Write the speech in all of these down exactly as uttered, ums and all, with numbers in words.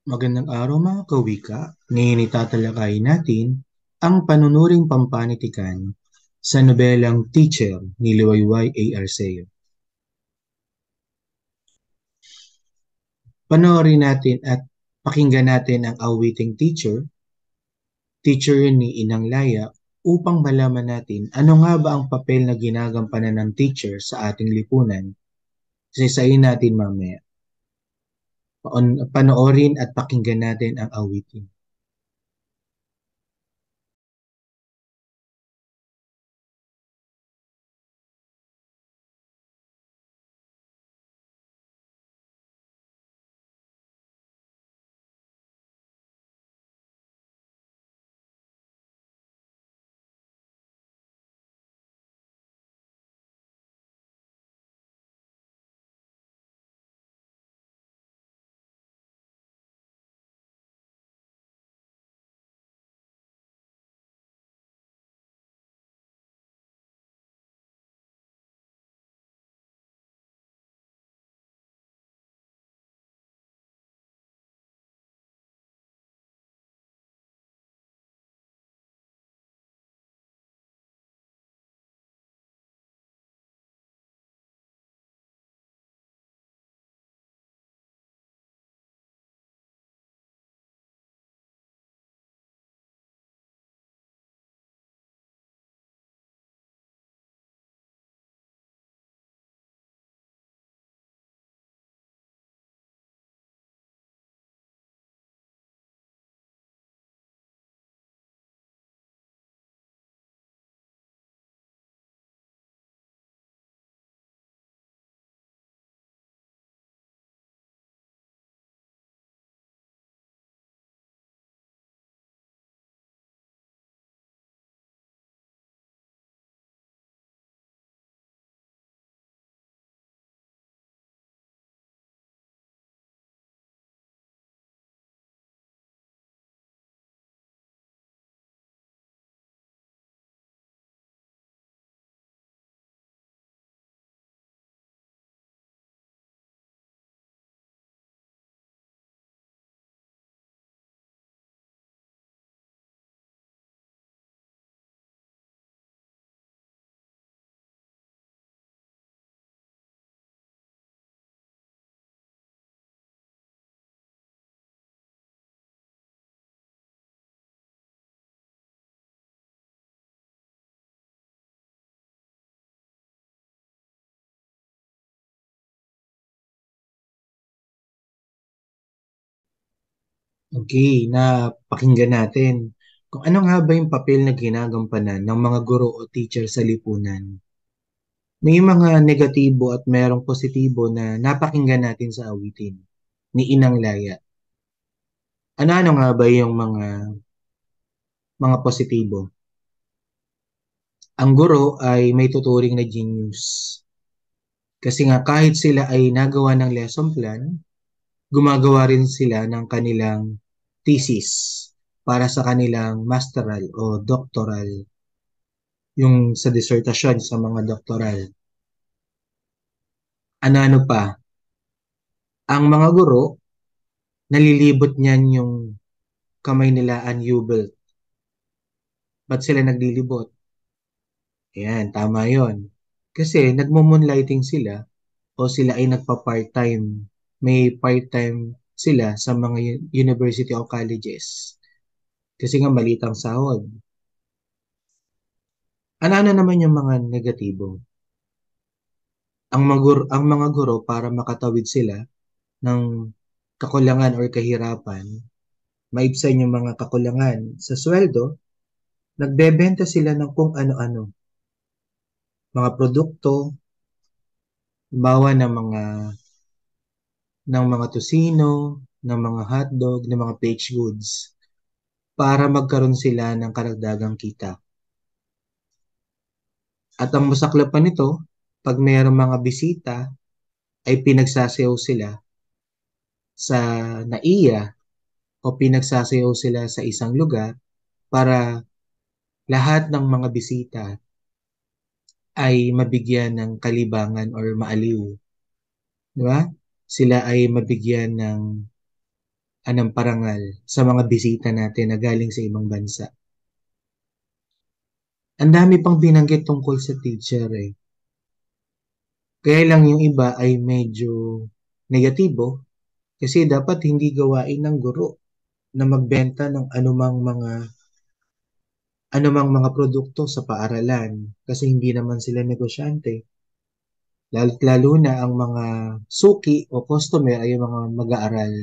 Magandang araw mga kawika. Ngayon itatalakayin natin ang panunuring pampanitikan sa nobelang Teacher ni Liwayway A. Arceo. Panoorin natin at pakinggan natin ang awiting Teacher, Teacher ni Inang Laya upang malaman natin ano nga ba ang papel na ginagampanan ng teacher sa ating lipunan. Sisayin natin mamaya. Paon- Panoorin at pakinggan natin ang awitin. Okay, na pakinggan natin kung ano nga ba yung papel na ginagampanan ng mga guro o teacher sa lipunan. May mga negatibo at merong positibo na napakinggan natin sa awitin ni Inang Laya. Ano-ano nga ba yung mga mga positibo? Ang guro ay may tuturing na genius. Kasi nga kahit sila ay nagawa ng lesson plan, gumagawa rin sila ng kanilang thesis para sa kanilang masteral o doctoral, yung sa dissertasyon sa mga doctoral. Ano-ano pa? Ang mga guro, nalilibot niyan yung kamay nila unubel. Ba't sila naglilibot? Ayan, tama yon. Kasi nagmo-moonlighting sila o sila ay nagpa-part-time. May part-time sila sa mga u- university o colleges. Kasi nga maliit ang sahod. Ano-ano naman yung mga negatibo? Ang, magur ang mga guro para makatawid sila ng kakulangan or kahirapan, maibsan yung mga kakulangan sa sweldo, nagbebenta sila ng kung ano-ano, mga produkto, bawa ng mga ng mga tosino, ng mga hotdog, ng mga baked goods para magkaroon sila ng karagdagang kita. At ang masaklap pa nito, pag mayroong mga bisita, ay pinagsasayaw sila sa naiya o pinagsasayaw sila sa isang lugar para lahat ng mga bisita ay mabigyan ng kalibangan or maaliw. Di ba? Sila ay mabigyan ng anong parangal sa mga bisita natin na galing sa ibang bansa. Ang dami pang binanggit tungkol sa teacher eh. Kaya lang yung iba ay medyo negatibo kasi dapat hindi gawain ng guro na magbenta ng anumang mga anumang mga produkto sa paaralan kasi hindi naman sila negosyante. Lalo't lalo na ang mga suki o customer ay yung mga mag-aaral.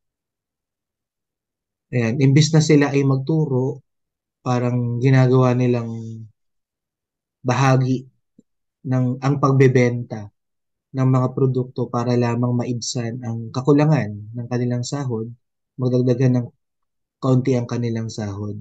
Ayan, imbis na sila ay magturo, parang ginagawa nilang bahagi ng ang pagbebenta ng mga produkto para lamang maibsan ang kakulangan ng kanilang sahod, magdagdagan ng kaunti ang kanilang sahod.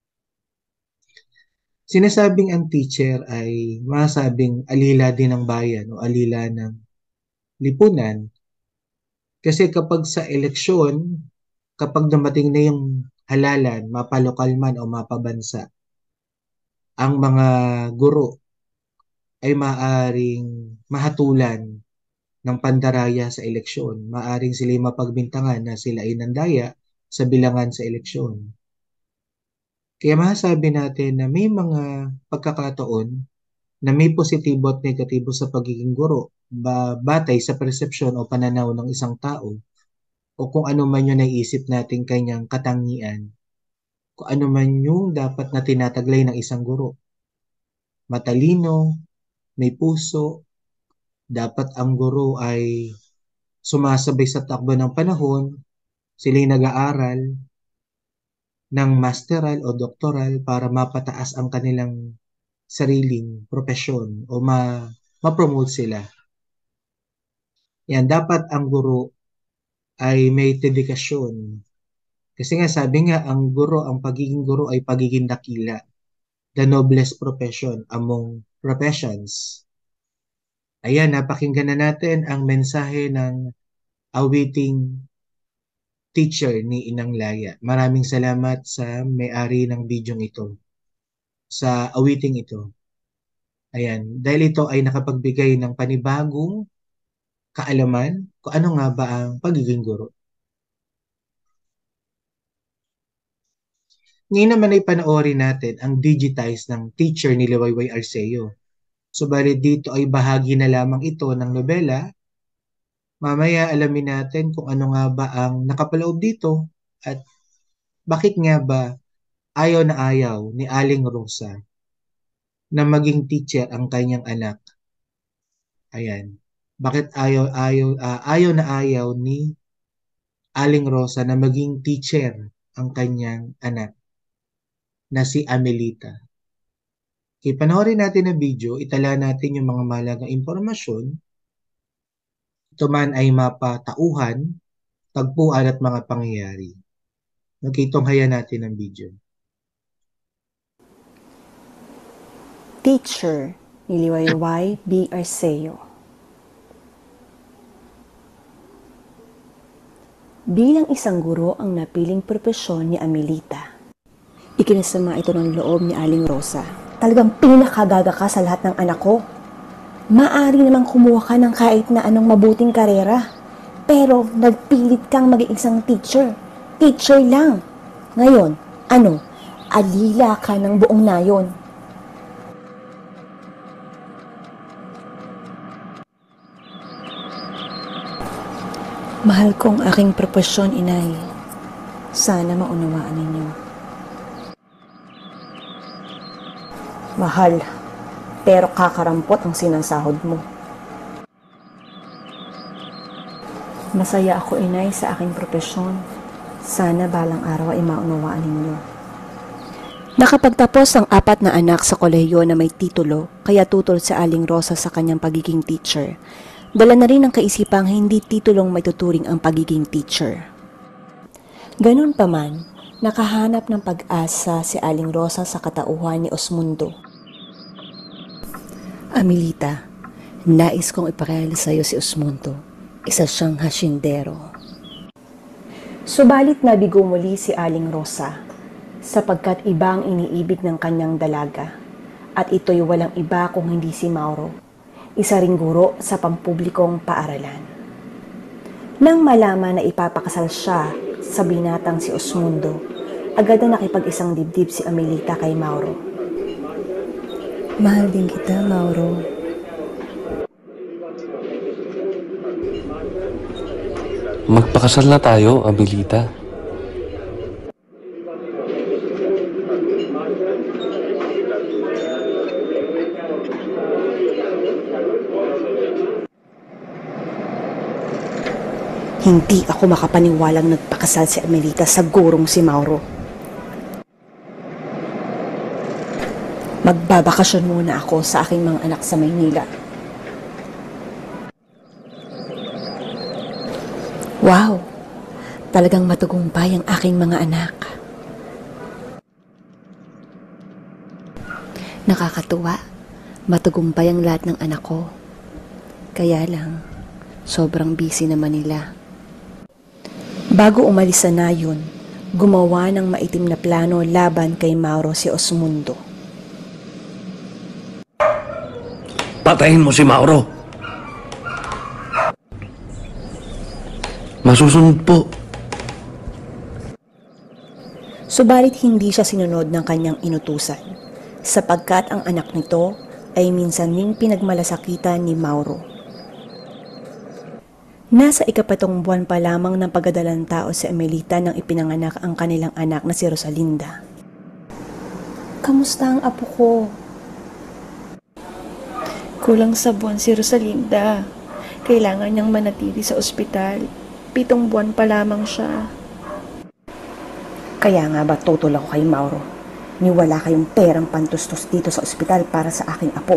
Sinasabing ang teacher ay masabing alila din ng bayan o alila ng lipunan kasi kapag sa eleksyon, kapag dumating na yung halalan, mapalokal man o mapabansa, ang mga guro ay maaring mahatulan ng pandaraya sa eleksyon. Maaring sila mapagbintangan na sila ay nandaya sa bilangan sa eleksyon. Kaya masasabi natin na may mga pagkakataon na may positibo at negatibo sa pagiging guro ba batay sa persepsyon o pananaw ng isang tao o kung ano man yung naiisip natin kanyang katangian, kung ano man yung dapat na tinataglay ng isang guro. Matalino, may puso, dapat ang guro ay sumasabay sa takbo ng panahon, sila'y nag-aaral ng masteral o doktoral para mapataas ang kanilang sariling propesyon o ma ma-promote sila. Yan, dapat ang guro ay may dedikasyon. Kasi nga sabi nga, ang guro, ang pagiging guro ay pagiging dakila. The noblest profession among professions. Ayan, napakinggan na natin ang mensahe ng awiting teacher ni Inang Laya. Maraming salamat sa may-ari ng bidyong ito, sa awiting ito. Ayan, dahil ito ay nakapagbigay ng panibagong kaalaman kung ano nga ba ang pagiging guro. Ngayon naman ay panoorin natin ang digitize ng teacher ni Liwayway Arceo. Subalit dito ay bahagi na lamang ito ng nobela. Mamaya alamin natin kung ano nga ba ang nakapaloob dito at bakit nga ba ayaw na ayaw ni Aling Rosa na maging teacher ang kanyang anak. Ayan. Bakit ayaw, ayaw, uh, ayaw na ayaw ni Aling Rosa na maging teacher ang kanyang anak na si Amelita. Okay, panoorin natin ang video, itala natin yung mga mahalagang impormasyon. Ito man ay mapatauhan, tagpuan at mga pangyayari. Okay, tunghayan natin ang video. Teacher ni Liwayway B. Arceo. Bilang isang guro ang napiling propesyon ni Amelita. Ikinasama ito ng loob ni Aling Rosa. Talagang pinakagaga ka sa lahat ng anak ko. Maari namang kumuha ka ng kahit na anong mabuting karera. Pero nagpilit kang maging isang teacher. Teacher lang. Ngayon, ano? Alila ka ng buong nayon. Mahal kong aking propesyon, inay. Sana maunawaan ninyo. Mahal, pero kakarampot ang sinasahod mo. Masaya ako, inay, sa aking propesyon. Sana balang araw ay maunawaan ninyo. Nakapagtapos ang apat na anak sa kolehiyo na may titulo, kaya tutol sa Aling Rosa sa kanyang pagiging teacher. Dala na rin ang kaisipang hindi titulong may tuturing ang pagiging teacher. Ganun pa man, nakahanap ng pag-asa si Aling Rosa sa katauhan ni Osmundo. Amelita, nais kong ipakilala sa iyo si Osmundo. Isa siyang hasyendero. Subalit nabigo muli si Aling Rosa sapagkat iba ang iniibig ng kanyang dalaga at ito'y walang iba kung hindi si Mauro, isa ring guro sa pampublikong paaralan. Nang malaman na ipapakasal siya Sa binatang si Osmundo, agad na nakipag-isang dibdib si Amelita kay Mauro. Mahal din kita, Mauro. Magpakasal na tayo, Amelita. Hindi ako makapaniwalang nagpakasal si Amelita sa gurong si Mauro. Magbabakasyon muna ako sa aking mga anak sa Maynila. Wow! Talagang matagumpay ang aking mga anak. Nakakatuwa. Matagumpay ang lahat ng anak ko. Kaya lang, sobrang busy naman nila. Bago umalis sa nayon, gumawa ng maitim na plano laban kay Mauro si Osmundo. Patayin mo si Mauro. Masusunod po. Subalit hindi siya sinunod ng kanyang inutusan, sapagkat ang anak nito ay minsan ding pinagmalasakitan ni Mauro. Nasa ikapatong buwan pa lamang ng pagdadalang tao si Amelita nang ipinanganak ang kanilang anak na si Rosalinda. Kamusta ang apo ko? Kulang sa buwan si Rosalinda. Kailangan niyang manatili sa ospital. Pitong buwan pa lamang siya. Kaya nga ba tutol ako kay Mauro? Ni wala kayong perang pantustos dito sa ospital para sa aking apo.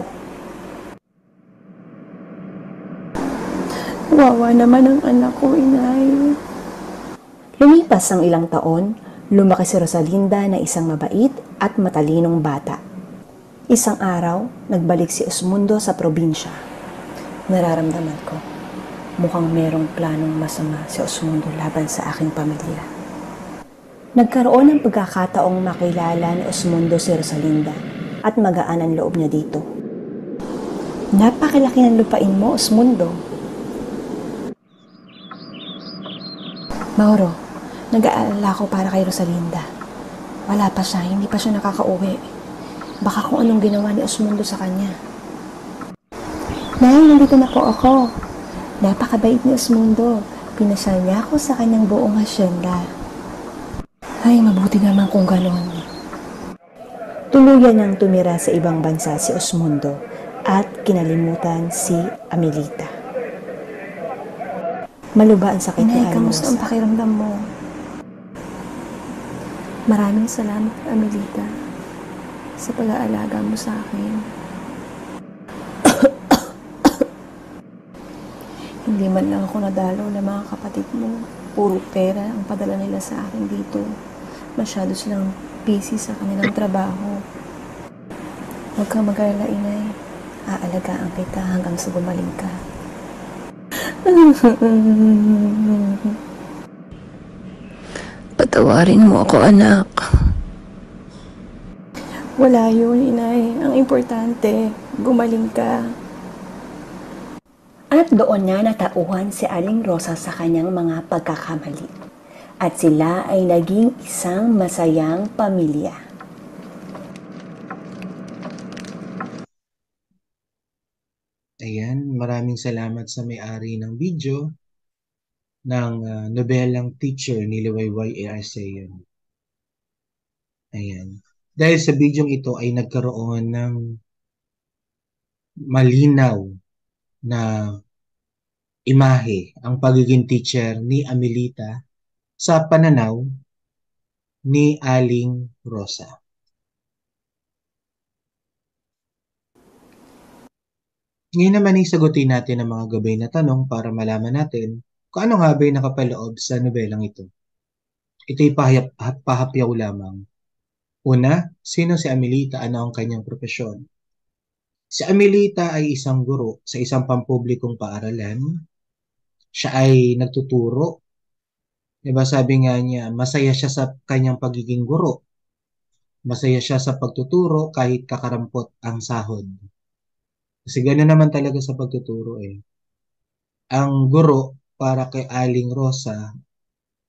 Wawa naman ang anak ko, inay. Lumipas ang ilang taon, lumaki si Rosalinda na isang mabait at matalinong bata. Isang araw, nagbalik si Osmundo sa probinsya. Nararamdaman ko, mukhang merong planong masama si Osmundo laban sa aking pamilya. Nagkaroon ng pagkakataong makilala ni Osmundo si Rosalinda at magaan ang loob niya dito. Napakilaki ng lupain mo, Osmundo. Mauro, nag-aalala ko para kay Rosalinda. Wala pa siya, hindi pa siya nakakauwi. Baka kung anong ginawa ni Osmundo sa kanya. Nay, nandito na po ako. Napakabait ni Osmundo. Pinasal niya ako sa kanyang buong hasyenda. Ay, mabuti naman kung ganon. Tuluyan niyang tumira sa ibang bansa si Osmundo at kinalimutan si Amelita. Maluba ang sakit ni Aling Rosa. Kamusta ang pakiramdam mo? Maraming salamat, Amelita, sa pag-aalaga mo sa akin. Hindi man lang ako nadalaw ng mga kapatid mo. Puro pera ang padala nila sa akin dito. Masyado silang busy sa kanilang trabaho. Huwag kang mag-alala, inay. Aalagaan kita hanggang sa gumaling ka. Patawarin mo ako, anak. Wala yun, inay. Ang importante, gumaling ka. At doon niya natauhan si Aling Rosa sa kanyang mga pagkakamali. At sila ay naging isang masayang pamilya. Ayan, maraming salamat sa may-ari ng video ng uh, nobelang Teacher ni Liwayway A. Arceo. Ayan. Dahil sa video ito ay nagkaroon ng malinaw na imahe ang pagiging teacher ni Amelita sa pananaw ni Aling Rosa. Ngayon naman ay sagutin natin ang mga gabay na tanong para malaman natin kung ano nga ba yung nakapaloob sa nobelang ito. Ito'y pahayap, pahapyaw lamang. Una, sino si Amelita? Ano ang kanyang propesyon? Si Amelita ay isang guro sa isang pampublikong paaralan. Siya ay nagtuturo. Diba sabi nga niya, masaya siya sa kanyang pagiging guro. Masaya siya sa pagtuturo kahit kakarampot ang sahod. Kasi gano'n naman talaga sa pagtuturo eh. Ang guro para kay Aling Rosa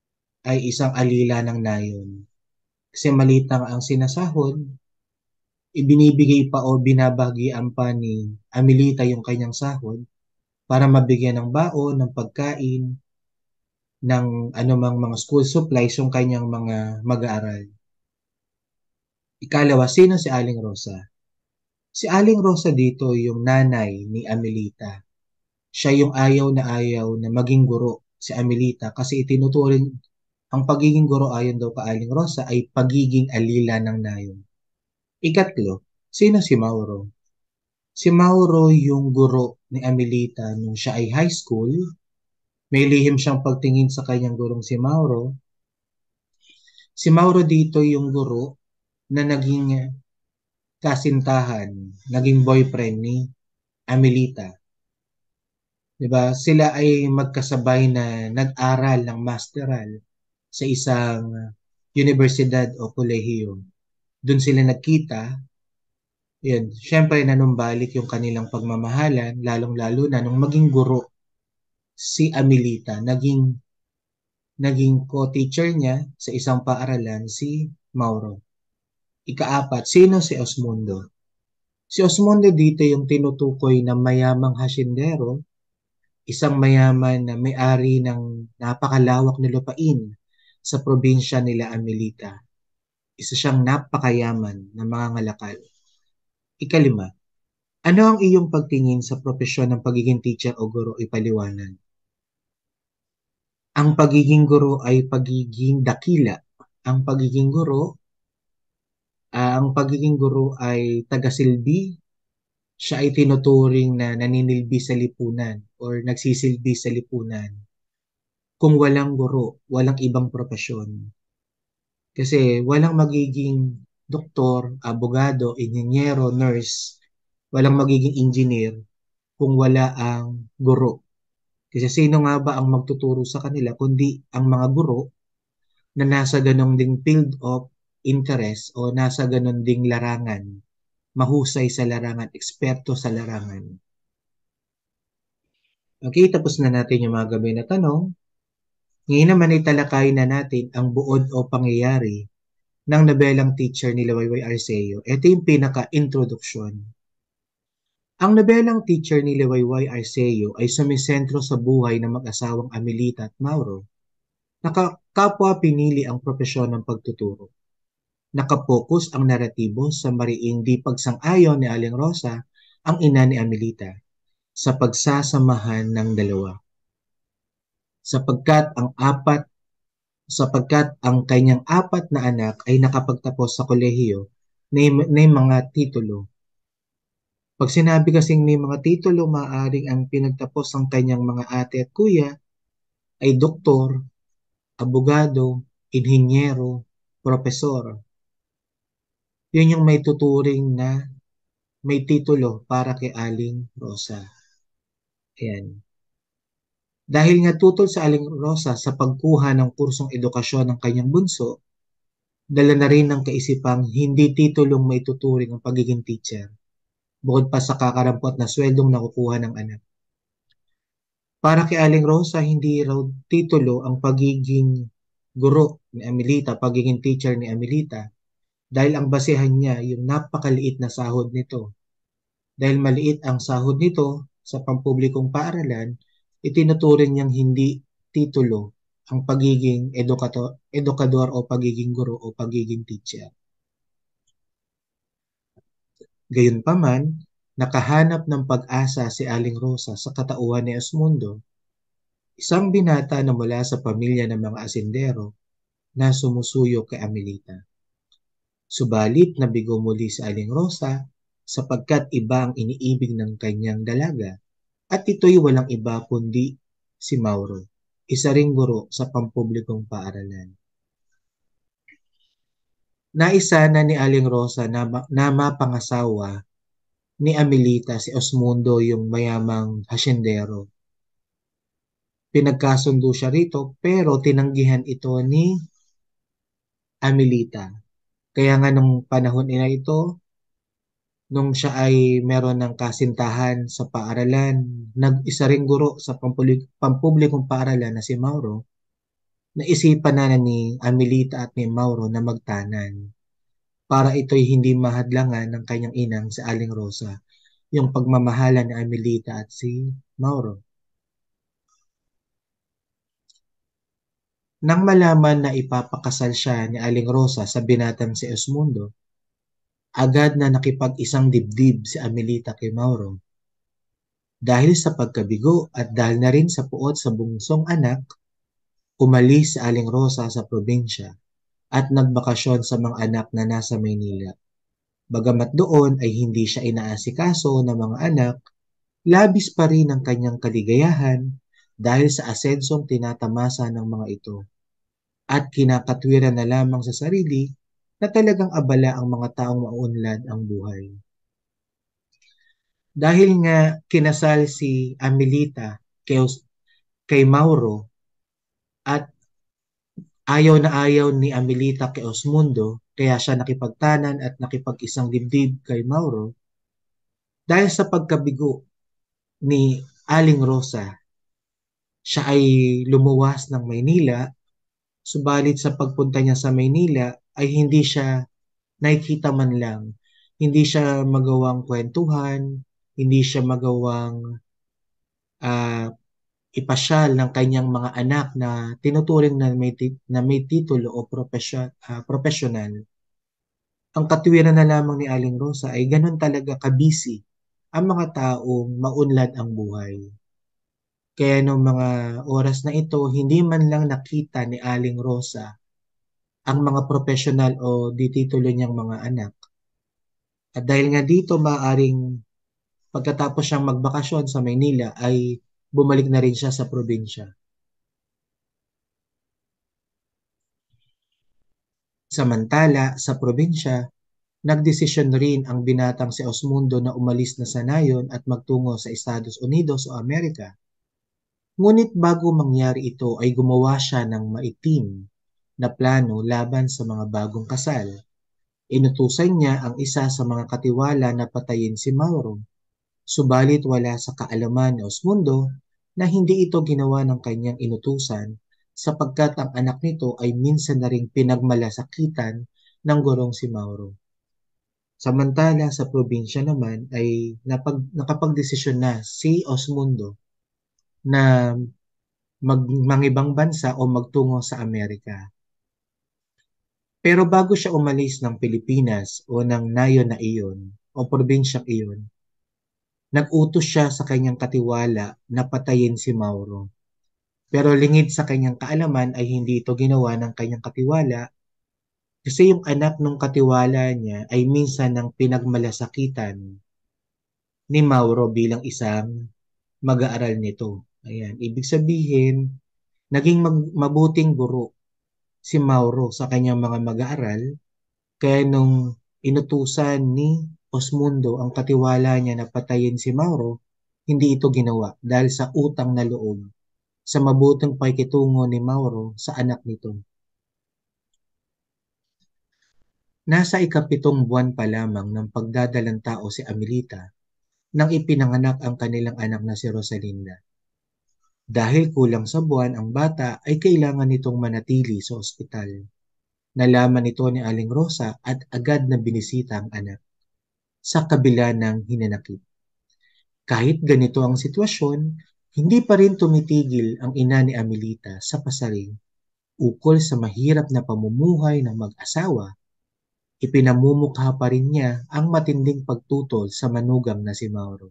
ay isang alila ng nayon. Kasi maliit lang ang sinasahod, ibinibigay pa o binabagian pa ni Amelita yung kanyang sahod para mabigyan ng baon, ng pagkain, ng anumang mga school supplies yung kanyang mga mag-aaral. Ikalawa, sino si Aling Rosa? Si Aling Rosa dito yung nanay ni Amelita. Siya yung ayaw na ayaw na maging guro si Amelita kasi itinuturing ang pagiging guro ayon daw pa Aling Rosa ay pagiging alila ng nayon. Ikatlo, sino si Mauro? Si Mauro yung guro ni Amelita nung siya ay high school. May lihim siyang pagtingin sa kanyang gurong si Mauro. Si Mauro dito yung guro na naging kasintahan, naging boyfriend ni Amelita. 'Di ba? Sila ay magkasabay na nag-aral ng masteral sa isang universidad o kolehiyo. Doon sila nagkita. Yun, syempre nanumbalik yung kanilang pagmamahalan, lalong-lalo na nung maging guro si Amelita, naging naging co-teacher niya sa isang paaralan si Mauro. Ikaapat, sino si Osmundo? Si Osmundo dito yung tinutukoy na mayamang hasyendero, isang mayaman na may-ari ng napakalawak na lupain sa probinsya nila Amelita. Isa siyang napakayaman na mga ngalakal. Ikalima, ano ang iyong pagtingin sa propesyon ng pagiging teacher o guro? Ipaliwanag. Ang pagiging guro ay pagiging dakila. Ang pagiging guro, ah, ang pagiging guro ay tagasilbi. Siya ay tinuturing na naninilbi sa lipunan or nagsisilbi sa lipunan. Kung walang guro, walang ibang propesyon. Kasi walang magiging doktor, abogado, inhinyero, nurse, walang magiging engineer kung wala ang guro. Kasi sino nga ba ang magtuturo sa kanila kundi ang mga guro na nasa ganong ding field of interest o nasa ganon ding larangan, mahusay sa larangan, eksperto sa larangan. Okay, tapos na natin yung mga gabay na tanong. Ngayon naman ay talakayin na natin ang buod o pangyayari ng nobelang Teacher ni Liwayway Arceo. Ito yung pinaka-introduction. Ang nobelang Teacher ni Liwayway Arceo ay sumisentro sa buhay ng mag-asawang Amelita at Mauro. Nakakapwa pinili ang propesyon ng pagtuturo. Nakapokus ang naratibo sa mariing di pagsang-ayon ni Aling Rosa, ang ina ni Amelita, sa pagsasamahan ng dalawa. Sapagkat ang apat sapagkat ang kanyang apat na anak ay nakapagtapos sa kolehiyo na may mga titulo. Pag sinabi kasing may mga titulo, maaaring ang pinagtapos ng kanyang mga ate at kuya ay doktor, abogado, inhinyero, propesor. Yun yung may tuturing na may titulo para kay Aling Rosa. Ayan. Dahil nga tutol sa Aling Rosa sa pagkuha ng kursong edukasyon ng kanyang bunso, dala na rin ng kaisipang hindi titulong may tuturing ang pagiging teacher, bukod pa sa kakarampot na sweldong nakukuha ng anak. Para kay Aling Rosa, hindi raw titulo ang pagiging guro ni Amelita, pagiging teacher ni Amelita, dahil ang basehan niya yung napakaliit na sahod nito. Dahil maliit ang sahod nito sa pampublikong paaralan, itinuturing niyang hindi titulo ang pagiging edukator, edukador o pagiging guro o pagiging teacher. Gayunpaman, nakahanap ng pag-asa si Aling Rosa sa katauhan ni Osmundo, isang binata na mula sa pamilya ng mga asindero na sumusuyo kay Amelita. Subalit nabigo muli si Aling Rosa sapagkat iba ang iniibig ng kanyang dalaga at ito'y walang iba kundi si Mauro, isa ring guro sa pampublikong paaralan. Naisa na ni Aling Rosa na, na mapangasawa ni Amelita si Osmundo yung mayamang hasyendero. Pinagkasundo siya rito pero tinanggihan ito ni Amelita. Kaya nga nung panahon na ito, nung siya ay meron ng kasintahan sa paaralan, nag-isa ring guro sa pampublikong paaralan na si Mauro, naisipan na ni Amelita at ni Mauro na magtanan para ito'y hindi mahadlangan ng kanyang inang si Aling Rosa, yung pagmamahalan ni Amelita at si Mauro. Nang malaman na ipapakasal siya ni Aling Rosa sa binatang si Osmundo, agad na nakipag-isang dibdib si Amelita kay Mauro. Dahil sa pagkabigo at dahil na rin sa puot sa bungsong anak, umalis si Aling Rosa sa probinsya at nagbakasyon sa mga anak na nasa Maynila. Bagamat doon ay hindi siya inaasikaso ng mga anak, labis pa rin ang kanyang kaligayahan dahil sa asensong tinatamasa ng mga ito at kinakatwiran na lamang sa sarili na talagang abala ang mga taong mauunlad ang buhay. Dahil nga kinasal si Amelita kay, kay Mauro at ayaw na ayaw ni Amelita kay Osmundo, kaya siya nakipagtanan at nakipag-isang dibdib kay Mauro, dahil sa pagkabigo ni Aling Rosa, siya ay lumuwas ng Maynila, subalit sa pagpunta niya sa Maynila ay hindi siya nakikita man lang, hindi siya magawang kwentuhan, hindi siya magawang uh, ipasyal ng kanyang mga anak na tinuturing na may, na may titulo o profesyon, uh, professional. Ang katwiran na lamang ni Aling Rosa ay ganun talaga kabisi ang mga taong maunlad ang buhay. Kaya noong mga oras na ito, hindi man lang nakita ni Aling Rosa ang mga professional o di titulo niyang mga anak. At dahil nga dito, maaaring pagkatapos siyang magbakasyon sa Maynila ay bumalik na rin siya sa probinsya. Samantala, sa probinsya, nagdesisyon rin ang binatang si Osmundo na umalis na sa nayon at magtungo sa Estados Unidos o Amerika. Ngunit bago mangyari ito ay gumawa siya ng maitim na plano laban sa mga bagong kasal. Inutusan niya ang isa sa mga katiwala na patayin si Mauro. Subalit wala sa kaalaman ni Osmundo na hindi ito ginawa ng kanyang inutusan sapagkat ang anak nito ay minsan na ring pinagmalasakitan ng gurong si Mauro. Samantala sa probinsya naman ay napag, nakapagdesisyon na si Osmundo na mag, mangibang bansa o magtungo sa Amerika. Pero bago siya umalis ng Pilipinas o ng nayon na iyon o probinsyang iyon, nag-utos siya sa kanyang katiwala na patayin si Mauro. Pero lingid sa kanyang kaalaman ay hindi ito ginawa ng kanyang katiwala kasi yung anak ng katiwala niya ay minsan ng pinagmalasakitan ni Mauro bilang isang mag-aaral nito. Ayan, ibig sabihin, naging mag- mabuting guro si Mauro sa kanyang mga mag-aaral, kaya nung inutusan ni Osmundo ang katiwala niya na patayin si Mauro, hindi ito ginawa dahil sa utang na loob sa mabuting pakikitungo ni Mauro sa anak nito. Nasa ikapitong buwan pa lamang ng pagdadalang tao si Amelita nang ipinanganak ang kanilang anak na si Rosalinda. Dahil kulang sa buwan ang bata ay kailangan nitong manatili sa ospital. Nalaman ito ni Aling Rosa at agad na binisita ang anak sa kabila ng hinanakit. Kahit ganito ang sitwasyon, hindi pa rin tumitigil ang ina ni Amelita sa pasaring ukol sa mahirap na pamumuhay ng mag-asawa. Ipinamumukha pa rin niya ang matinding pagtutol sa manugang na si Mauro.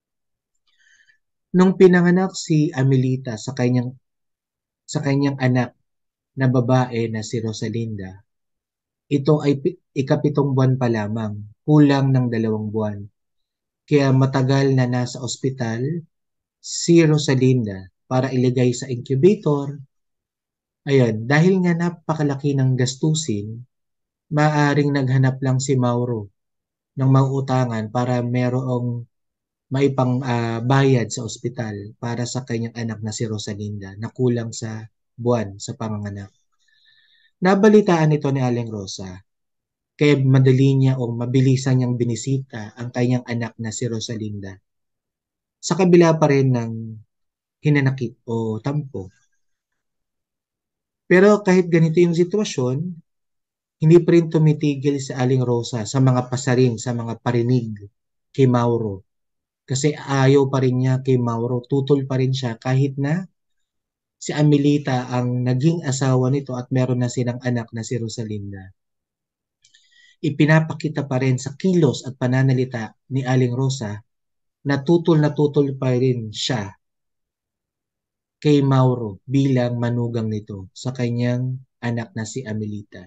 Nung pinanganak si Amelita sa kanyang sa kanyang anak na babae na si Rosalinda, ito ay ikapitong buwan pa lamang, kulang ng dalawang buwan. Kaya matagal na nasa ospital si Rosalinda para ilagay sa incubator. Ayun, dahil nga napakalaki ng gastusin, maaring naghanap lang si Mauro ng mauutangan para merong maipang uh, bayad sa ospital para sa kanyang anak na si Rosalinda na kulang sa buwan sa panganganak. Nabalitaan ito ni Aling Rosa, kaya madali niya o mabilisan niyang binisita ang kanyang anak na si Rosalinda. Sa kabila pa rin ng hinanakit o tampo. Pero kahit ganito yung sitwasyon, hindi pa rin tumitigil si Aling Rosa sa mga pasaring, sa mga parinig kay Mauro. Kasi ayaw pa rin niya kay Mauro, tutol pa rin siya kahit na si Amelita ang naging asawa nito at meron na silang anak na si Rosalinda. Ipinapakita pa rin sa kilos at pananalita ni Aling Rosa na tutol na tutol pa rin siya kay Mauro bilang manugang nito sa kanyang anak na si Amelita.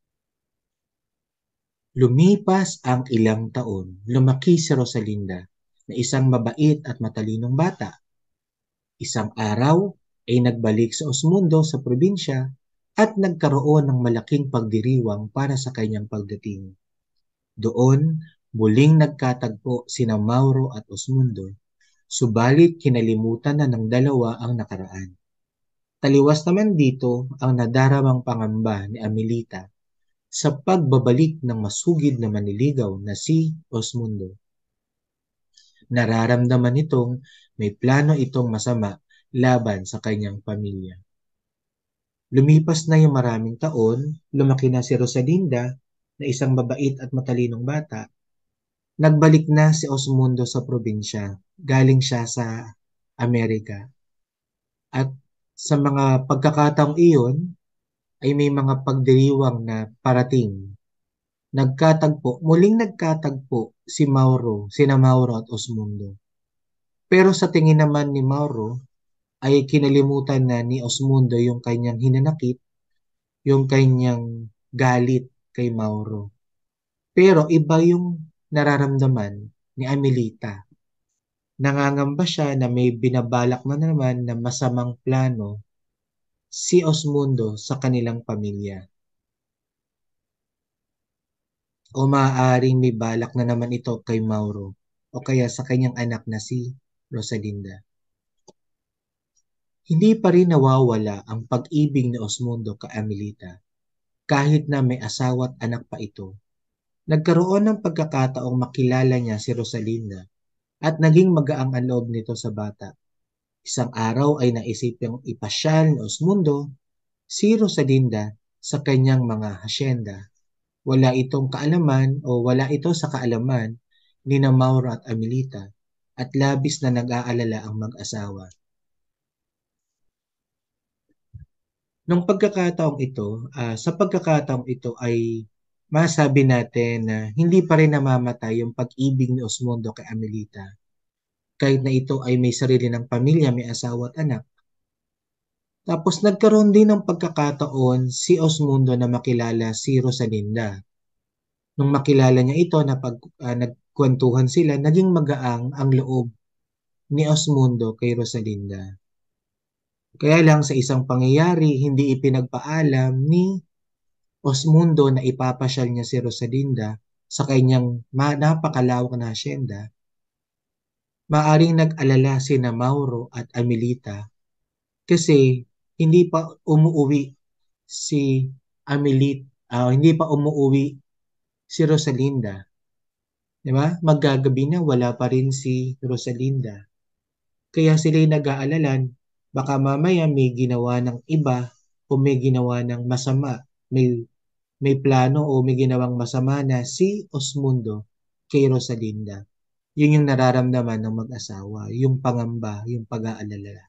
Lumipas ang ilang taon, lumaki si Rosalinda na isang mabait at matalinong bata. Isang araw ay nagbalik sa Osmundo sa probinsya at nagkaroon ng malaking pagdiriwang para sa kanyang pagdating. Doon, muling nagkatagpo sina Mauro at Osmundo, subalit kinalimutan na ng dalawa ang nakaraan. Taliwas naman dito ang nadaramang pangamba ni Amelita sa pagbabalik ng masugid na manliligaw na si Osmundo. Nararamdaman nitong may plano itong masama laban sa kanyang pamilya. Lumipas na yung maraming taon, lumaki na si Rosalinda na isang mabait at matalinong bata. Nagbalik na si Osmundo sa probinsya, galing siya sa Amerika. At sa mga pagkakataong iyon, ay may mga pagdiriwang na parating. Nagkatagpo, muling nagkatagpo si Mauro, sina Mauro at Osmundo. Pero sa tingin naman ni Mauro, ay kinalimutan na ni Osmundo yung kanyang hinanakit, yung kanyang galit kay Mauro. Pero iba yung nararamdaman ni Amelita. Nangangamba siya na may binabalak na naman na masamang plano si Osmundo sa kanilang pamilya. O maaaring may balak na naman ito kay Mauro o kaya sa kanyang anak na si Rosalinda. Hindi pa rin nawawala ang pag-ibig ni Osmundo kay Amelita kahit na may asawa at anak pa ito. Nagkaroon ng pagkakataong makilala niya si Rosalinda at naging magaang ang loob nito sa bata. Isang araw ay naisip niyang ipasyal ni Osmundo si Rosalinda sa kanyang mga hasyenda. Wala itong kaalaman o wala ito sa kaalaman ni na Mauro at Amelita at labis na nag-aalala ang mag-asawa. Nung pagkakataong ito, ah, sa pagkakataong ito ay masabi natin na hindi pa rin namamatay yung pag-ibig ni Osmundo kay Amelita. Kahit na ito ay may sarili ng pamilya, may asawa at anak. Tapos nagkaroon din ng pagkakataon si Osmundo na makilala si Rosalinda. Nung makilala niya ito, na pag ah, nagkwentuhan sila, naging magaang ang loob ni Osmundo kay Rosalinda. Kaya lang sa isang pangyayari, hindi ipinagpaalam ni Osmundo na ipapasyal niya si Rosalinda sa kanyang ma- napakalawak na hasyenda. Maaring nag-alala sina Mauro at Amelita kasi hindi pa umuuwi si Amelita, ah, hindi pa umuuwi si Rosalinda. Di ba? Maggagabi na, wala pa rin si Rosalinda. Kaya sila'y nag-aalalan, baka mamaya may ginawa ng iba o may ginawa ng masama, may, may plano o may ginawang masama na si Osmundo kay Rosalinda. Yun yung nararamdaman ng mag-asawa, yung pangamba, yung pag-aalala.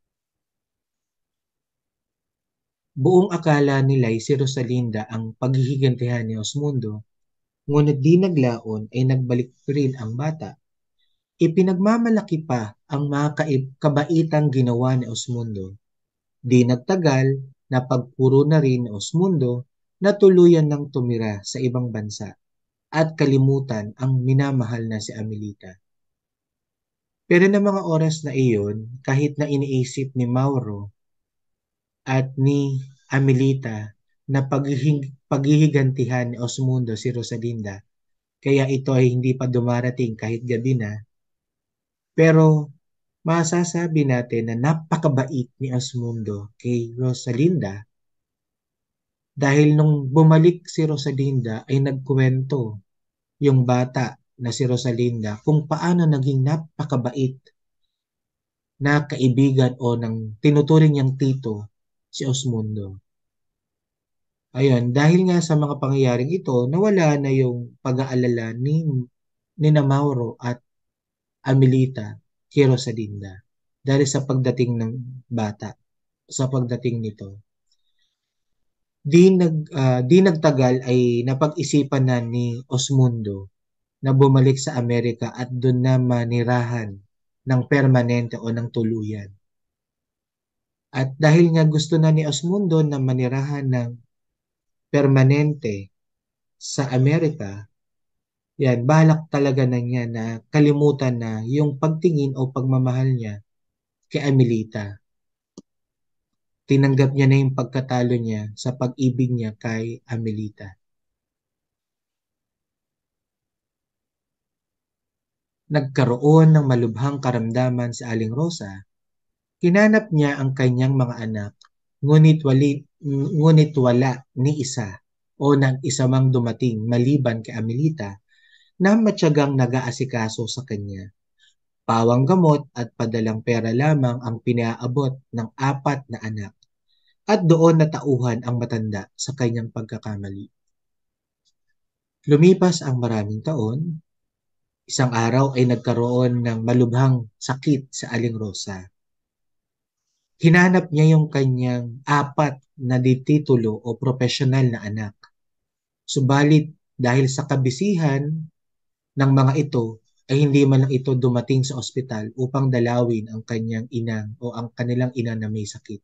Buong akala nila'y si Rosalinda ang paghihigantihan ni Osmundo, ngunit di naglaon ay nagbalik rin ang bata. Ipinagmamalaki pa ang mga kaib- kabaitang ginawa ni Osmundo. Di nagtagal, napagpuro na rin ni Osmundo na tuluyan ng tumira sa ibang bansa at kalimutan ang minamahal na si Amelita. Pero ng mga oras na iyon, kahit na iniisip ni Mauro at ni Amelita na paghihig- paghihigantihan ni Osmundo si Rosalinda, kaya ito ay hindi pa dumarating kahit gabi na, pero masasabi natin na napakabait ni Osmundo kay Rosalinda dahil nung bumalik si Rosalinda ay nagkuwento yung bata na si Rosalinda kung paano naging napakabait na kaibigan o ng tinuturing niyang tito si Osmundo. Ayun, dahil nga sa mga pangyayaring ito, nawala na yung pag-aalala ni Nina Mauro at Amelita kay Rosalinda dahil sa pagdating ng bata, sa pagdating nito. Di nag ah, di nagtagal ay napag-isipan na ni Osmundo na bumalik sa Amerika at dun na manirahan ng permanente o ng tuluyan. At dahil nga gusto na ni Osmundo na manirahan ng permanente sa Amerika, yan, balak talaga na niya na kalimutan na yung pagtingin o pagmamahal niya kay Amelita. Tinanggap niya na yung pagkatalo niya sa pag-ibig niya kay Amelita. Nagkaroon ng malubhang karamdaman si Aling Rosa. Hinanap niya ang kanyang mga anak, ngunit, wali, ngunit wala ni isa o nang isa mang dumating maliban kay Amelita na matyagang nag-aasikaso sa kanya. Pawang gamot at padalang pera lamang ang pinaabot ng apat na anak at doon natauhan ang matanda sa kanyang pagkakamali. Lumipas ang maraming taon, isang araw ay nagkaroon ng malubhang sakit sa Aling Rosa. Hinanap niya yung kanyang apat na dititulo o profesional na anak. Subalit dahil sa kabisihan ng mga ito ay hindi man lang ito dumating sa ospital upang dalawin ang kanyang inang o ang kanilang ina na may sakit.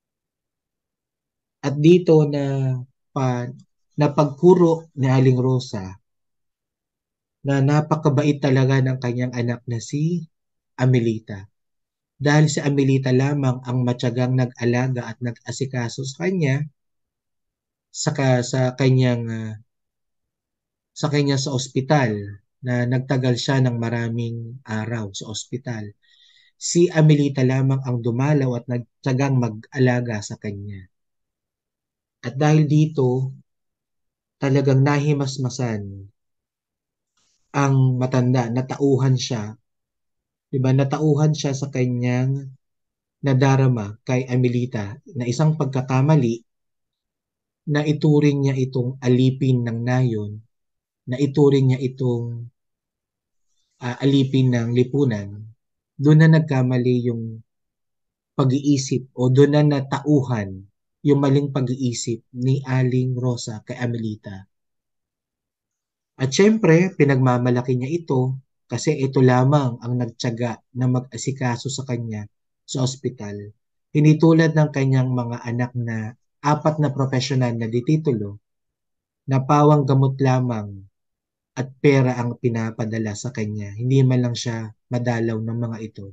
At dito na pa, napagkuro ni Aling Rosa na napakabait talaga ng kanyang anak na si Amelita. Dahil si Amelita lamang ang matyagang nag-alaga at nag-asikaso sa kanya sa, sa kanyang uh, sa kanya sa ospital na nagtagal siya ng maraming araw sa ospital. Si Amelita lamang ang dumalaw at nagtyagang mag-alaga sa kanya. At dahil dito, talagang nahimasmasan ang matanda, natauhan siya. Diba? Natauhan siya sa kanyang nadarama kay Amelita na isang pagkakamali na ituring niya itong alipin ng nayon, na ituring niya itong uh, alipin ng lipunan. Doon na nagkamali yung pag-iisip o doon na natauhan yung maling pag-iisip ni Aling Rosa kay Amelita. At syempre, pinagmamalaki niya ito kasi ito lamang ang nagtiyaga na mag-asikaso sa kanya sa ospital. Hindi tulad ng kanyang mga anak na apat na profesional na dititulo na pawang gamot lamang at pera ang pinapadala sa kanya. Hindi man lang siya madalaw ng mga ito.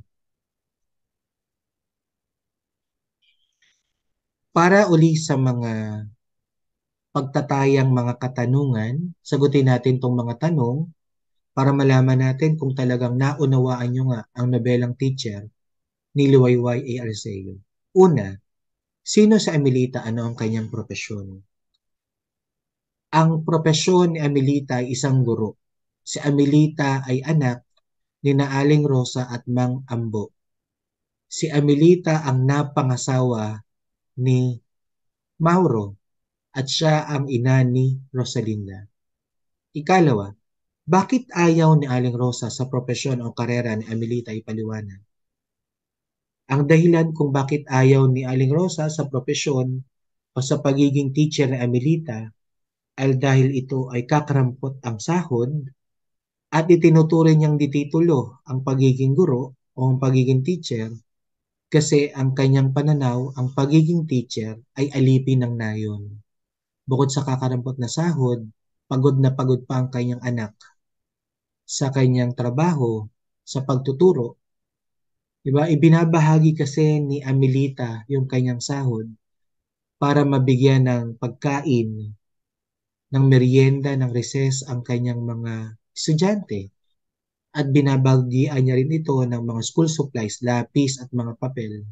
Para uli sa mga pagtatayang mga katanungan, sagutin natin itong mga tanong para malaman natin kung talagang naunawaan nyo nga ang nobelang Teacher ni Liwayway A. Arceo. Una, sino sa Amelita, ano ang kanyang propesyon? Ang propesyon ni Amelita ay isang guro. Si Amelita ay anak ni Naaling Rosa at Mang Ambo. Si Amelita ang napangasawa ni Mauro at siya ang ina ni Rosalinda. Ikalawa, bakit ayaw ni Aling Rosa sa propesyon o karera ni Amelita ipaliwanag? Ang dahilan kung bakit ayaw ni Aling Rosa sa propesyon o sa pagiging teacher ni Amelita ay dahil ito ay kakarampot ang sahod at itinuturing niyang dititulo ang pagiging guro o ang pagiging teacher kasi ang kanyang pananaw, ang pagiging teacher ay alipin ng nayon. Bukod sa kakarampot na sahod, pagod na pagod pa ang kanyang anak sa kanyang trabaho, sa pagtuturo. Diba? Ibinabahagi kasi ni Amelita yung kanyang sahod para mabigyan ng pagkain, ng merienda, ng recess ang kanyang mga estudyante. At binabagian niya rin ito ng mga school supplies, lapis at mga papel.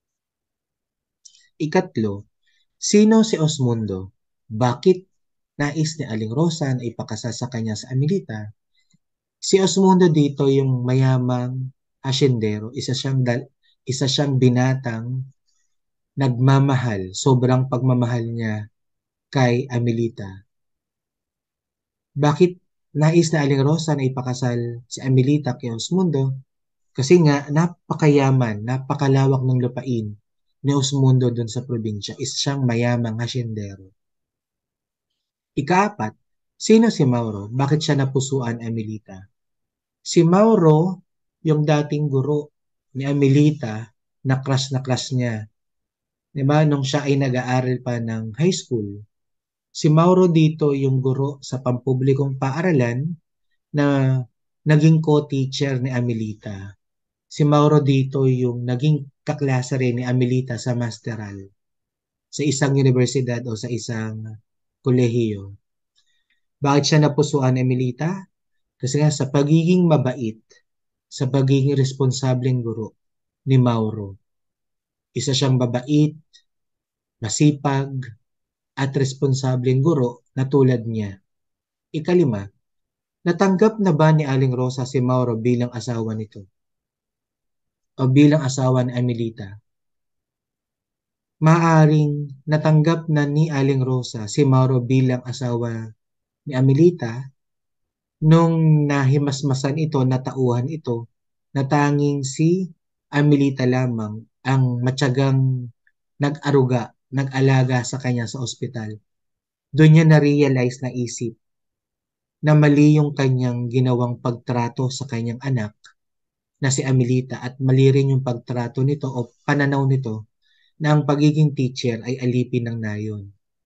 Ikatlo, sino si Osmundo? Bakit nais ni Aling Rosa na ipakasal sa kanya sa Amelita? Si Osmundo dito yung mayamang asyendero, isa siyang, dal- isa siyang binatang nagmamahal, sobrang pagmamahal niya kay Amelita. Bakit nais na Aling Rosa na ipakasal si Amelita kay Osmundo? Kasi nga, napakayaman, napakalawak ng lupain ni Osmundo dun sa probinsya. Isa siyang mayamang hasyendero. Ikaapat, sino si Mauro? Bakit siya napusuan Amelita? Si Mauro, yung dating guro ni Amelita, na crush na crush niya. Diba? Nung siya ay nag-aaral pa ng high school. Si Mauro dito yung guro sa pampublikong paaralan na naging co-teacher ni Amelita. Si Mauro dito yung naging kaklase rin ni Amelita sa masteral sa isang universidad o sa isang kolehiyo. Bakit siya napusuan ni Amelita? Kasi nga sa pagiging mabait, sa pagiging responsableng guro ni Mauro. Isa siyang mabait, masipag, at responsableng guro na tulad niya. Ikalima, natanggap na ba ni Aling Rosa si Mauro bilang asawa nito? O bilang asawa ni Amelita? Maaring natanggap na ni Aling Rosa si Mauro bilang asawa ni Amelita nung nahimasmasan ito, natauhan ito, na tanging si Amelita lamang ang matyagang nag-aruga, nag-alaga sa kanya sa ospital. Doon niya na-realize na isip na mali yung kanyang ginawang pagtrato sa kanyang anak na si Amelita at mali rin yung pagtrato nito o pananaw nito na ang pagiging teacher ay alipin ng nayon.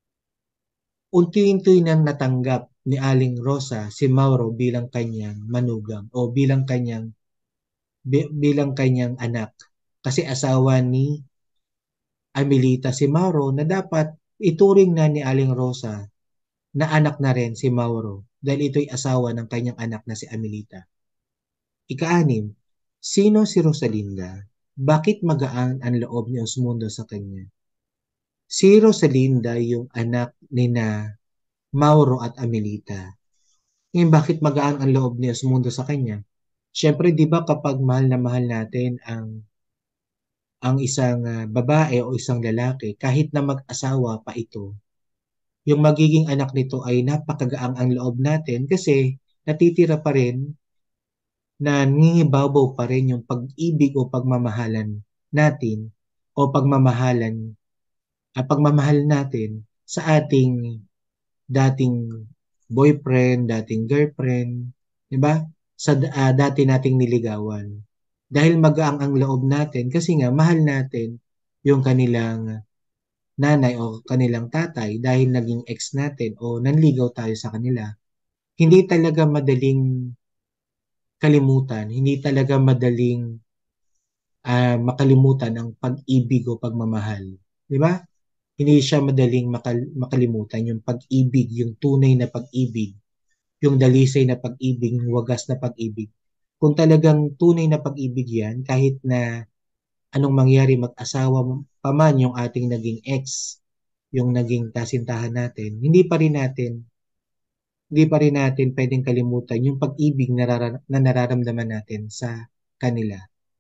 Unti-unti nang natanggap ni Aling Rosa si Mauro bilang kanyang manugang o bilang kanyang bi- bilang kanyang anak kasi asawa ni Amelita si Mauro na dapat ituring na ni Aling Rosa na anak na rin si Mauro dahil ito'y asawa ng kanyang anak na si Amelita. Ika-anim, sino si Rosalinda? Bakit magaan ang loob ni Osmundo sa kanya? Si Rosalinda yung anak ni na Mauro at Amelita. Ngayon, bakit magaan ang loob ni Osmundo sa kanya? Siyempre, di ba kapag mahal na mahal natin ang ang isang uh, babae o isang lalaki, kahit na mag-asawa pa ito, yung magiging anak nito ay napakagaang ang loob natin kasi natitira pa rin na nangingibabaw pa rin yung pag-ibig o pagmamahalan natin o pagmamahalan at pagmamahal natin sa ating dating boyfriend, dating girlfriend, di ba? Sa uh, dati nating niligawan. Dahil magaang ang loob natin kasi nga mahal natin yung kanilang nanay o kanilang tatay dahil naging ex natin o nanligaw tayo sa kanila. Hindi talaga madaling kalimutan, hindi talaga madaling uh, makalimutan ang pag-ibig o pagmamahal. Di ba? Hindi siya madaling makal- makalimutan yung pag-ibig, yung tunay na pag-ibig, yung dalisay na pag-ibig, yung wagas na pag-ibig. Kung talagang tunay na pag-ibig yan, kahit na anong mangyari mag-asawa pa man yung ating naging ex, yung naging kasintahan natin, hindi pa rin natin, hindi pa rin natin pwedeng kalimutan yung pag-ibig na, narara- na nararamdaman natin sa kanila.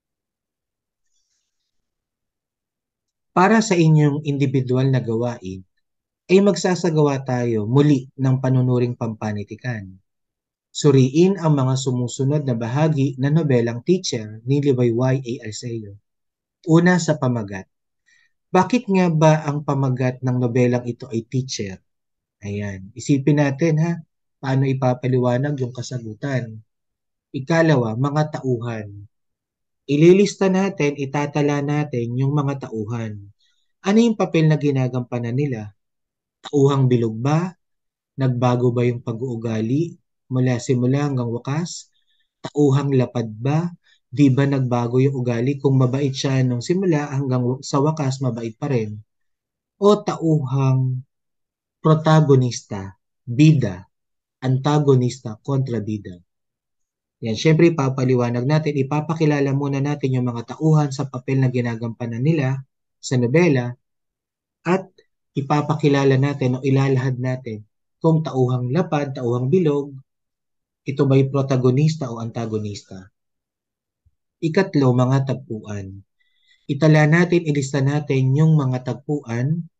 Para sa inyong individual na gawain, ay magsasagawa tayo muli ng panunuring pampanitikan. Suriin ang mga sumusunod na bahagi ng nobelang Teacher ni Liwayway A. Arceo. Una sa pamagat. Bakit nga ba ang pamagat ng nobelang ito ay Teacher? Ayan, isipin natin ha, paano ipapaliwanag yung kasagutan. Ikalawa, mga tauhan. Ililista natin, itatala natin yung mga tauhan. Ano yung papel na ginagampanan nila? Tauhang bilog ba? Nagbago ba yung pag-uugali mula simula hanggang wakas? Tauhang lapad ba? Di ba nagbago yung ugali kung mabait siya nung simula hanggang sa wakas mabait pa rin? O tauhang protagonista, bida, antagonista, kontra bida? Yan, syempre ipapaliwanag natin, ipapakilala muna natin yung mga tauhan sa papel na ginagampanan nila sa nobela at ipapakilala natin o ilalahad natin kung tauhang lapad, tauhang bilog, ito ba'y protagonista o antagonista. Ikatlo, mga tagpuan. Itala natin, ilista natin yung mga tagpuan,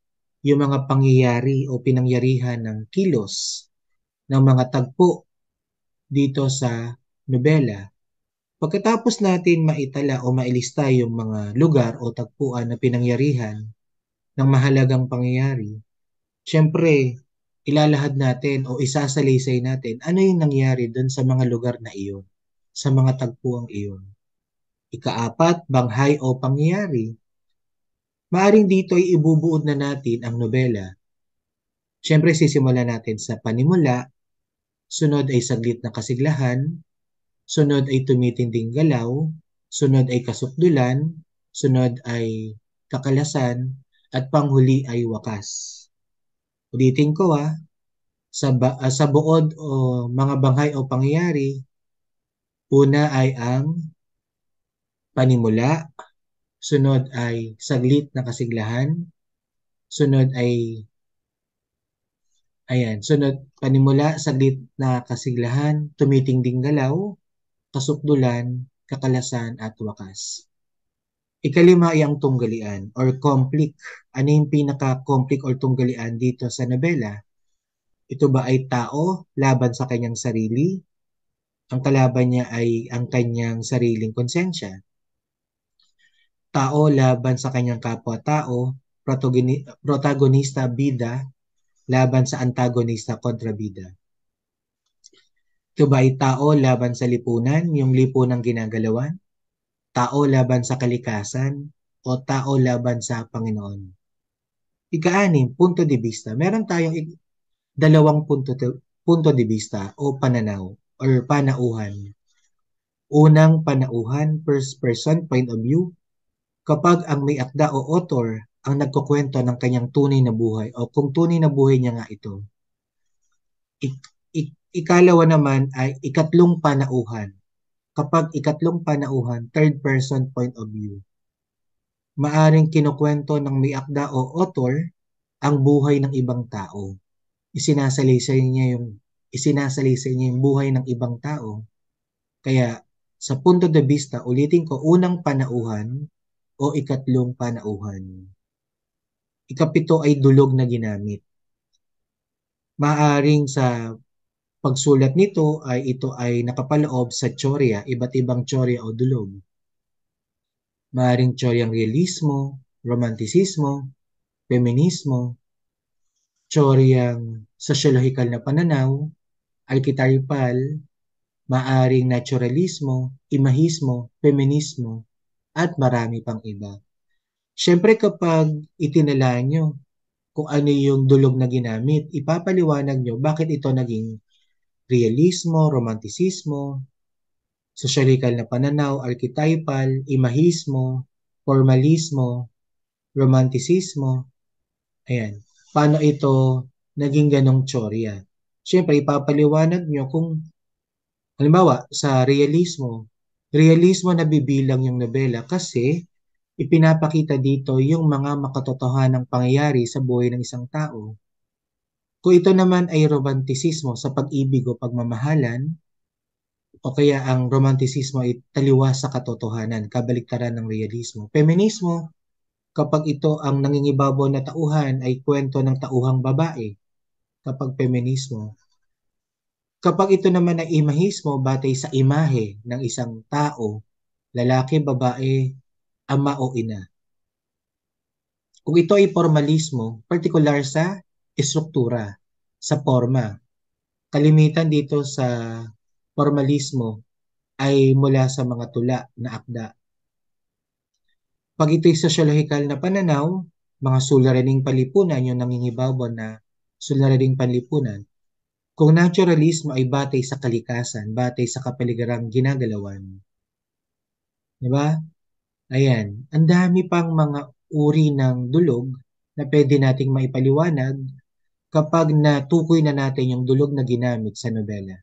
yung mga pangyayari o pinangyarihan ng kilos ng mga tagpo dito sa nobela. Pagkatapos natin maitala o mailista yung mga lugar o tagpuan na pinangyarihan ng mahalagang pangyayari, syempre, ilalahad natin o isasalaysay natin ano yung nangyari doon sa mga lugar na iyon, sa mga tagpuang iyon. Ikaapat, banghay o pangyayari. Maaring dito ay ibubuod na natin ang nobela. Syempre, sisimulan natin sa panimula, sunod ay saglit na kasiglahan, sunod ay tumitinding galaw, sunod ay kasukdulan, sunod ay kakalasan, at panghuli ay wakas. Ulitin ko ah, sa, ba, uh, sa buod o mga banghay o pangyayari, una ay ang panimula, sunod ay saglit na kasiglahan, sunod ay ayan, sunod panimula, saglit na kasiglahan, tumitinding galaw, kasukdulan, kakalasan at wakas. Ikalima ay ang tunggalian or conflict. Ano yung pinaka-conflict or tunggalian dito sa nobela? Ito ba ay tao laban sa kanyang sarili? Ang kalaban niya ay ang kanyang sariling konsensya. Tao laban sa kanyang kapwa-tao, protagonista bida laban sa antagonista kontrabida. Ito ba ay tao laban sa lipunan, yung lipunang ginagalawan? Tao laban sa kalikasan o tao laban sa Panginoon? Ika-anim, punto de vista. Meron tayong dalawang punto, punto de vista o pananaw or panauhan. Unang panauhan, first person point of view, kapag ang may akda o author ang nagkukwento ng kanyang tunay na buhay o kung tunay na buhay niya nga ito. Ik- ik- ikalawa naman ay ikatlong panauhan. Kapag ikatlong panauhan, third person point of view, maaring kinukwento ng may akda o author ang buhay ng ibang tao. Isinasalaysay niya yung isinasalaysay niya yung buhay ng ibang tao. Kaya sa punto de vista, ulitin ko, unang panauhan o ikatlong panauhan. Ikapito ay dulog na ginamit. Maaring sa pagsulat nito ay ito ay nakapaloob sa tsorya, iba't ibang tsorya o dulog. Maaring tsoryang realismo, romantisismo, feminismo, tsoryang sosyologikal na pananaw, archetypal, maaring naturalismo, imahismo, feminismo, at marami pang iba. Siyempre kapag itinala nyo kung ano yung dulog na ginamit, ipapaliwanag nyo bakit ito naging realismo, romantisismo, sosyologikal na pananaw, archetypal, imahismo, formalismo, romantisismo. Ayan. Paano ito naging ganong tsorya? Siyempre, ipapaliwanag nyo kung, halimbawa, sa realismo, realismo na bibilang yung nobela kasi ipinapakita dito yung mga makatotohanang pangyayari sa buhay ng isang tao. Kung ito naman ay romantisismo sa pag-ibig o pagmamahalan, o kaya ang romantisismo ay taliwas sa katotohanan, kabaliktaran ng realismo. Feminismo, kapag ito ang nangingibabaw na tauhan ay kwento ng tauhang babae, kapag feminismo. Kapag ito naman ay imahismo, batay sa imahe ng isang tao, lalaki, babae, ama o ina. Kung ito ay formalismo, partikular sa estruktura, sa forma. Kalimitan dito sa formalismo ay mula sa mga tula na akda. Pag ito'y sosyologikal na pananaw, mga suliraning palipunan, yung nangingibabaw na suliraning panlipunan. Kung naturalismo ay batay sa kalikasan, batay sa kapaligarang ginagalawan. Diba? Ayan. Ang dami pang mga uri ng dulog na pwede nating maipaliwanag kapag natukoy na natin yung dulog na ginamit sa nobela.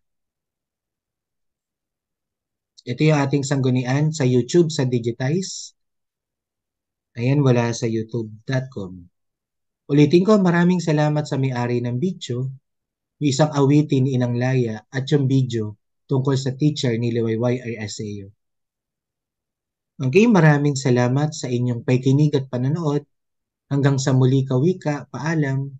Ito yung ating sanggunian sa YouTube, sa Digitize. Ayan, wala sa youtube dot com. Ulitin ko, maraming salamat sa may-ari ng video, yung isang awitin ni Inang Laya at yung video tungkol sa teacher ni Liwayway Arceo. Okay, maraming salamat sa inyong pakikinig at panonood. Hanggang sa muli kawika, paalam.